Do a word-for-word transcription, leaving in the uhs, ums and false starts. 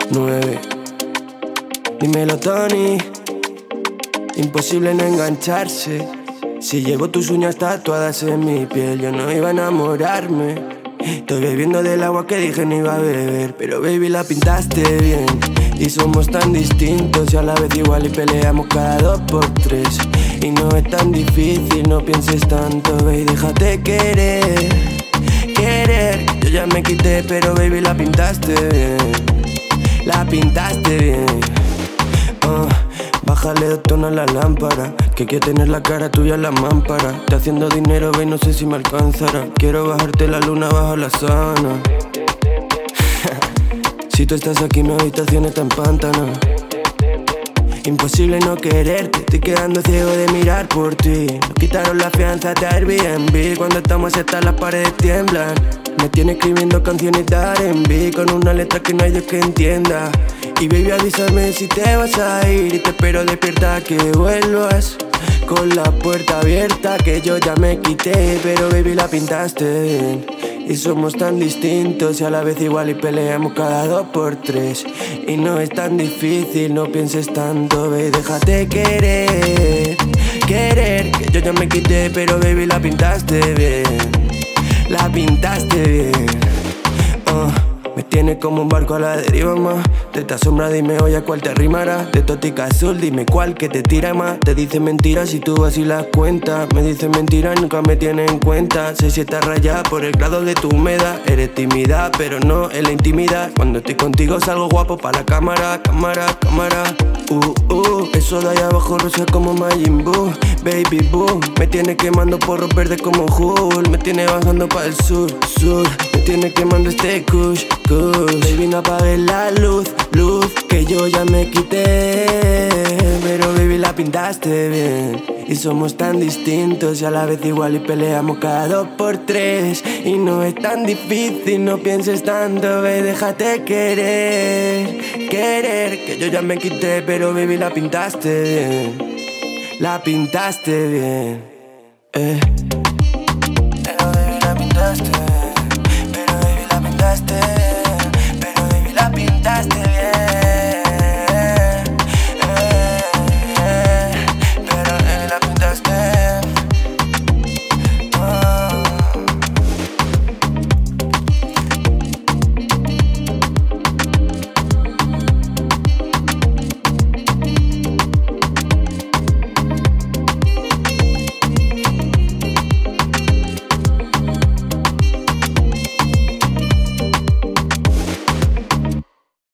nueve. Dímelo, Tony. Imposible no engancharse. Si llevo tus uñas tatuadas en mi piel, yo no iba a enamorarme. Estoy bebiendo del agua que dije no iba a beber, pero baby la pintaste bien. Y somos tan distintos y a la vez igual y peleamos cada dos por tres. Y no es tan difícil, no pienses tanto, baby, déjate querer. Querer, yo ya me quité, pero baby la pintaste bien. La pintaste bien. uh. Bájale dos tonos a la lámpara, que quiero tener la cara tuya en la mámpara. Te haciendo dinero, ve, no sé si me alcanzará. Quiero bajarte la luna bajo la sábana. Si tú estás aquí, mi habitación está en pantano. Imposible no quererte, estoy quedando ciego de mirar por ti. Nos quitaron la fianza de Airbnb, cuando estamos hasta las paredes tiemblan. Me tiene escribiendo canciones de R and B con una letra que no hay Dios que entienda. Y baby, avísame si te vas a ir y te espero despierta que vuelvas. Con la puerta abierta que yo ya me quité, pero baby la pintaste bien. Y somos tan distintos y a la vez igual y peleamos cada dos por tres. Y no es tan difícil, no pienses tanto, baby, déjate querer. Querer, que yo ya me quité, pero baby la pintaste bien. La pintaste bien. uh. Me tiene como un barco a la deriva más. De esta sombra dime oye cuál te rimará. De tótica azul dime cuál que te tira más. Te dice mentiras y tú vas y las cuentas. Me dice mentiras y nunca me tiene en cuenta. Sé si estás rayada por el grado de tu humedad. Eres tímida pero no en la intimidad. Cuando estoy contigo salgo guapo para la cámara. Cámara, cámara. Uh, uh, eso de allá abajo rosa como Majin Buu. Baby boo, me tiene quemando porros verdes como Hulk. Me tiene bajando para el sur, sur. Me tiene quemando este kush, kush. Baby no apagues la luz, luz, que yo ya me quité. Pero baby la pintaste bien. Y somos tan distintos y a la vez igual y peleamos cada dos por tres. Y no es tan difícil, no pienses tanto, baby, déjate querer. Querer, que yo ya me quité, pero baby la pintaste bien. La pintaste bien. eh.